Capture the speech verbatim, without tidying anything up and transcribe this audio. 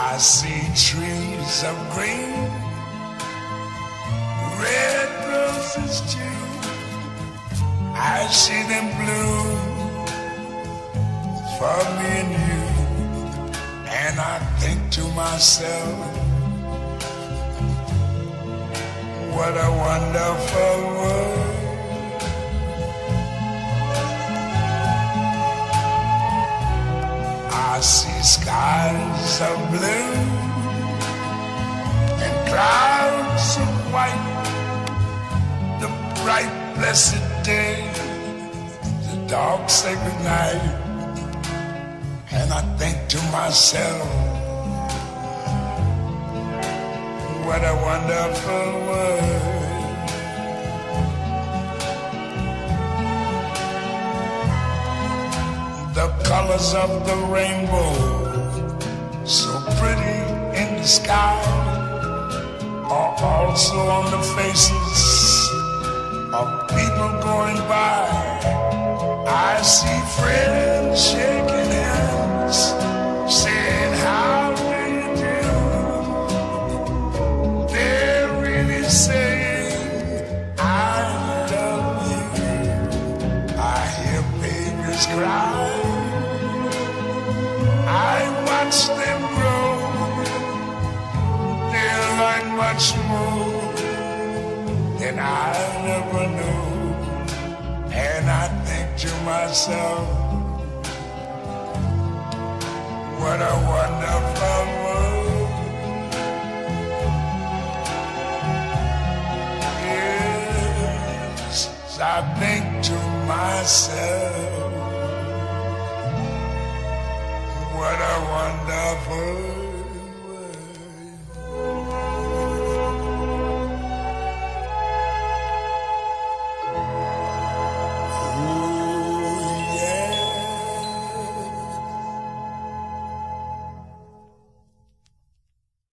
I see trees of green, red roses too. I see them bloom for me and you. And I think to myself, what a wonderful world. I see skies of blue and clouds of white, the bright blessed day, the dark sacred night. And I think to myself, what a wonderful world. The colors of the rainbow, so pretty in the sky, are also on the faces of people going by. I see friends shaking hands, saying, how do you do? They're really saying, I love you. I hear babies cry, I watch them grow. They'll learn much more than I never knew. And I think to myself, what a wonderful world. Yes, I think to myself,